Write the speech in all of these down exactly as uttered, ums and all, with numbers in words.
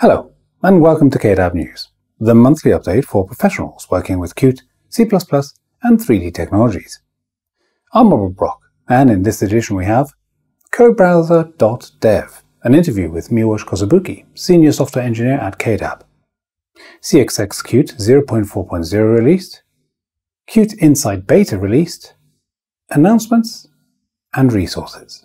Hello, and welcome to K D A B News, the monthly update for professionals working with Qt, C plus plus, and three D technologies. I'm Robert Brock, and in this edition we have codebrowser dot dev, an interview with Miłosz Kosobuki, Senior Software Engineer at K D A B, C X X Qt zero point four point zero released, Qt Insight Beta released, announcements, and resources.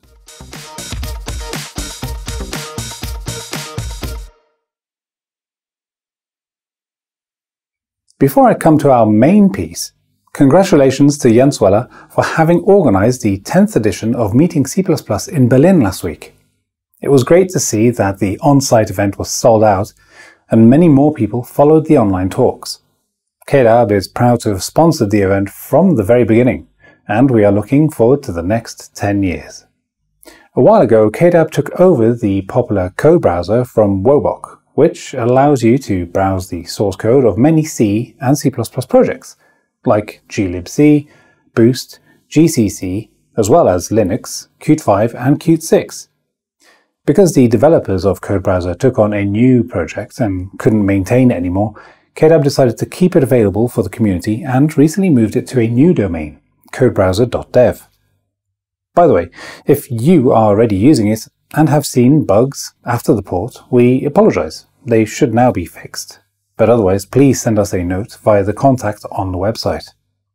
Before I come to our main piece, congratulations to Jens Weller for having organized the tenth edition of Meeting C plus plus in Berlin last week. It was great to see that the on-site event was sold out and many more people followed the online talks. K D A B is proud to have sponsored the event from the very beginning, and we are looking forward to the next ten years. A while ago, K D A B took over the popular code browser from Wobok, which allows you to browse the source code of many C and C plus plus projects, like glibc, Boost, G C C, as well as Linux, Qt five, and Qt six. Because the developers of CodeBrowser took on a new project and couldn't maintain it anymore, K D A B decided to keep it available for the community and recently moved it to a new domain, codebrowser dot dev. By the way, if you are already using it and have seen bugs after the port, we apologize. They should now be fixed. But otherwise, please send us a note via the contact on the website.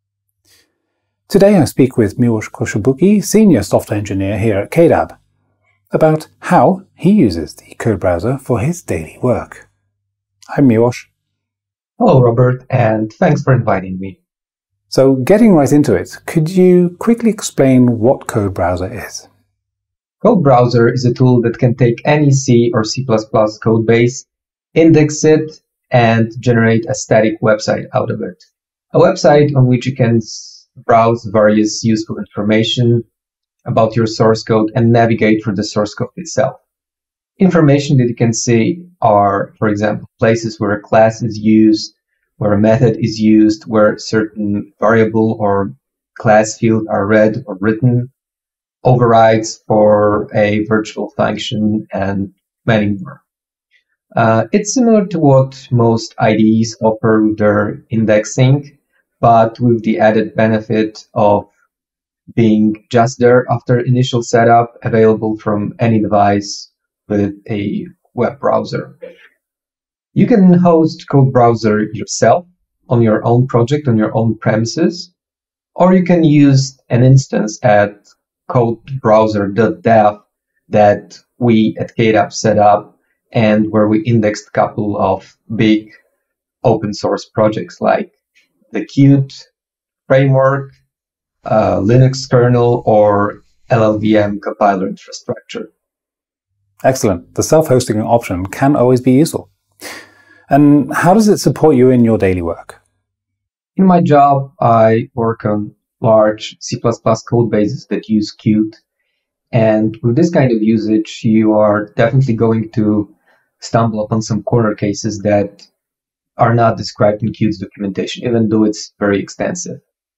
Today I speak with Miłosz Kosobuki, Senior Software Engineer here at K D A B, about how he uses the code browser for his daily work. Hi Miłosz. Hello Robert, and thanks for inviting me. So getting right into it, could you quickly explain what code browser is? CodeBrowser is a tool that can take any C or C plus plus code base, index it, and generate a static website out of it. A website on which you can browse various useful information about your source code and navigate through the source code itself. Information that you can see are, for example, places where a class is used, where a method is used, where certain variable or class field are read or written, overrides for a virtual function, and many more. Uh, it's similar to what most I D Es offer with their indexing, but with the added benefit of being just there after initial setup, available from any device with a web browser. You can host CodeBrowser yourself on your own project, on your own premises, or you can use an instance at codebrowser dot dev that we at K D A B set up and where we indexed a couple of big open source projects like the Qt framework, uh, Linux kernel, or L L V M compiler infrastructure. Excellent. The self-hosting option can always be useful. And how does it support you in your daily work? In my job, I work on large C plus plus code bases that use Qt. And with this kind of usage, you are definitely going to stumble upon some corner cases that are not described in Qt's documentation, even though it's very extensive.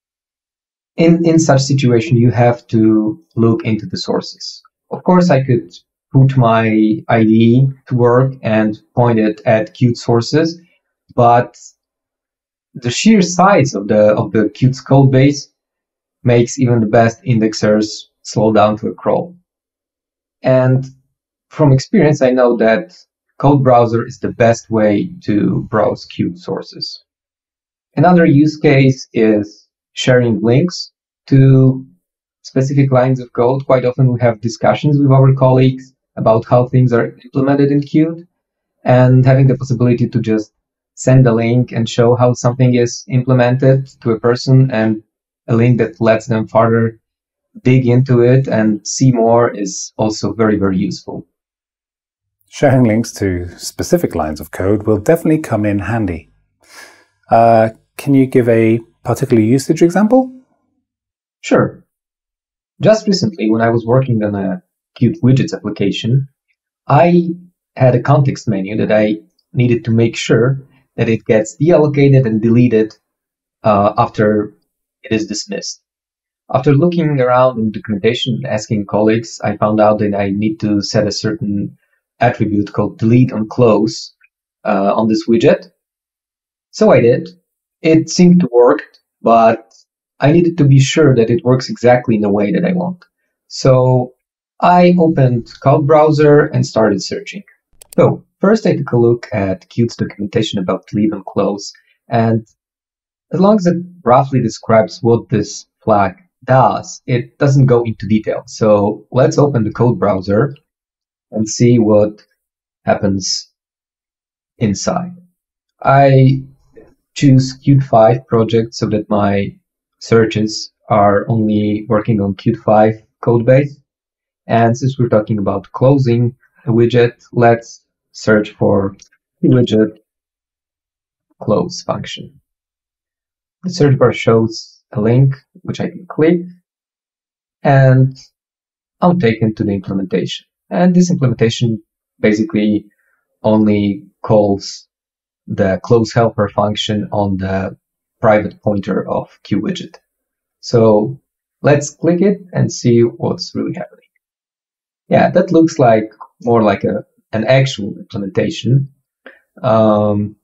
In, in such situation, you have to look into the sources. Of course, I could put my I D E to work and point it at Qt sources, but the sheer size of the, of the Qt's code base makes even the best indexers slow down to a crawl. And from experience, I know that CodeBrowser is the best way to browse Qt sources. Another use case is sharing links to specific lines of code. Quite often we have discussions with our colleagues about how things are implemented in Qt, and having the possibility to just send a link and show how something is implemented to a person, and a link that lets them further dig into it and see more, is also very, very useful. Sharing links to specific lines of code will definitely come in handy. Uh, can you give a particular usage example? Sure. Just recently, when I was working on a Qt widgets application, I had a context menu that I needed to make sure that it gets deallocated and deleted uh, after it is dismissed. After looking around in documentation and asking colleagues, I found out that I need to set a certain attribute called delete on close uh, on this widget. So I did. It seemed to work, but I needed to be sure that it works exactly in the way that I want. So I opened Code Browser and started searching. So first I took a look at Qt's documentation about leave and close, and as long as it roughly describes what this flag does, it doesn't go into detail. So let's open the Code Browser and see what happens inside. I choose Qt five project so that my searches are only working on Qt five code base. And since we're talking about closing a widget, let's search for widget close function. The search bar shows a link which I can click, and I'm taken to the implementation. And this implementation basically only calls the close helper function on the private pointer of QWidget. So let's click it and see what's really happening. Yeah, that looks like more like a an actual implementation. Um,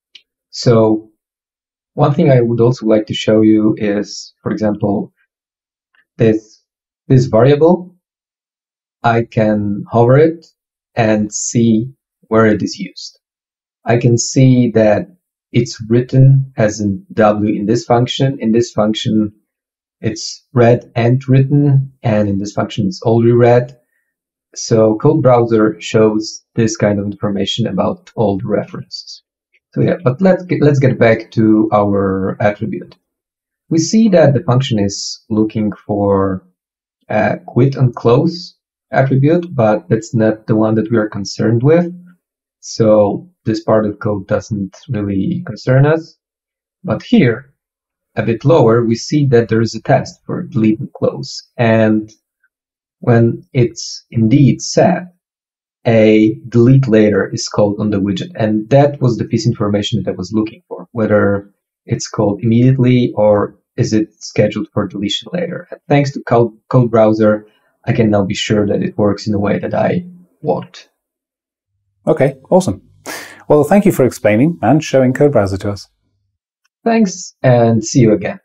so one thing I would also like to show you is, for example, this this variable. I can hover it and see where it is used. I can see that it's written as in W in this function. In this function, it's read and written, and in this function, it's already read. So Code Browser shows this kind of information about all the references. So yeah, but let's get, let's get back to our attribute. We see that the function is looking for a quit and close attribute, but that's not the one that we are concerned with. So this part of code doesn't really concern us. But here, a bit lower, we see that there is a test for delete and close. And when it's indeed set, a delete later is called on the widget. And that was the piece of information that I was looking for, whether it's called immediately or is it scheduled for deletion later. And thanks to Code, Code Browser, I can now be sure that it works in the way that I want. Okay, awesome. Well, thank you for explaining and showing Code Browser to us. Thanks, and see you again.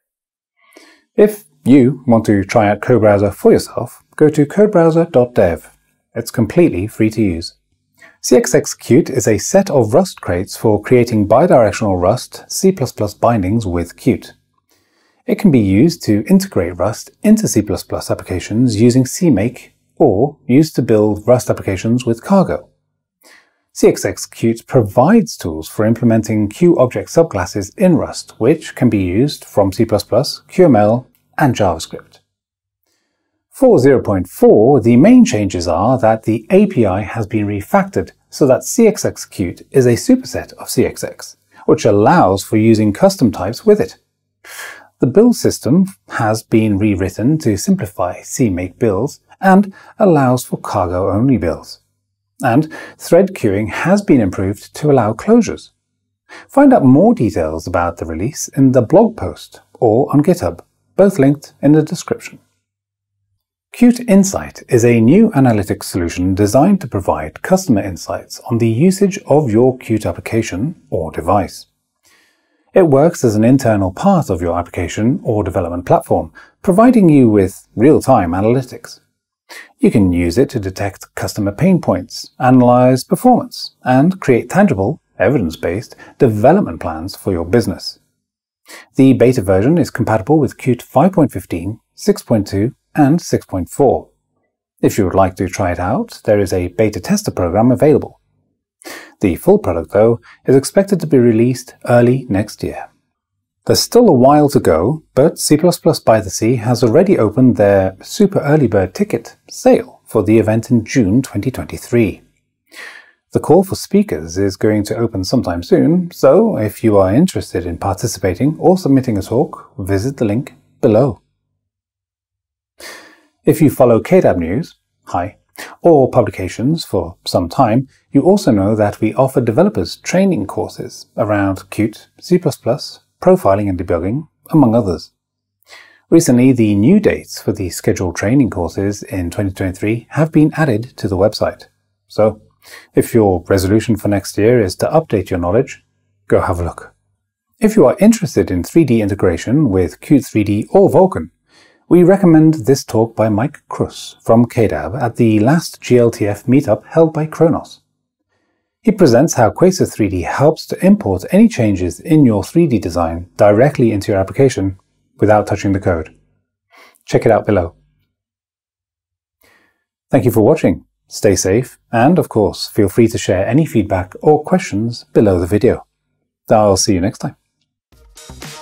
If you want to try out Code Browser for yourself, go to codebrowser dot dev. It's completely free to use. C X X Qt is a set of Rust crates for creating bidirectional Rust C plus plus bindings with Qt. It can be used to integrate Rust into C plus plus applications using CMake, or used to build Rust applications with Cargo. C X X Qt provides tools for implementing QObject subclasses in Rust, which can be used from C plus plus, Q M L, and JavaScript. For zero point four, the main changes are that the A P I has been refactored so that C X X Qt is a superset of C X X, which allows for using custom types with it. The build system has been rewritten to simplify CMake builds and allows for cargo-only builds. And thread queuing has been improved to allow closures. Find out more details about the release in the blog post or on GitHub, both linked in the description. Qt Insight is a new analytics solution designed to provide customer insights on the usage of your Qt application or device. It works as an internal part of your application or development platform, providing you with real-time analytics. You can use it to detect customer pain points, analyze performance, and create tangible, evidence-based development plans for your business. The beta version is compatible with Qt five point fifteen, six point two, and six point four. If you would like to try it out, there is a beta tester program available. The full product, though, is expected to be released early next year. There's still a while to go, but C plus plus by the Sea has already opened their Super Early Bird ticket sale for the event in June twenty twenty-three. The call for speakers is going to open sometime soon, so if you are interested in participating or submitting a talk, visit the link below. If you follow K D A B News, hi, or publications for some time, you also know that we offer developers training courses around Qt, C plus plus, profiling and debugging, among others. Recently, the new dates for the scheduled training courses in twenty twenty-three have been added to the website. So, If your resolution for next year is to update your knowledge, go have a look. If you are interested in three D integration with Qt three D or Vulkan, we recommend this talk by Mike Kruss from K D A B at the last G L T F meetup held by Khronos. He presents how Quasar three D helps to import any changes in your three D design directly into your application without touching the code. Check it out below. Thank you for watching. Stay safe, and of course, feel free to share any feedback or questions below the video. I'll see you next time.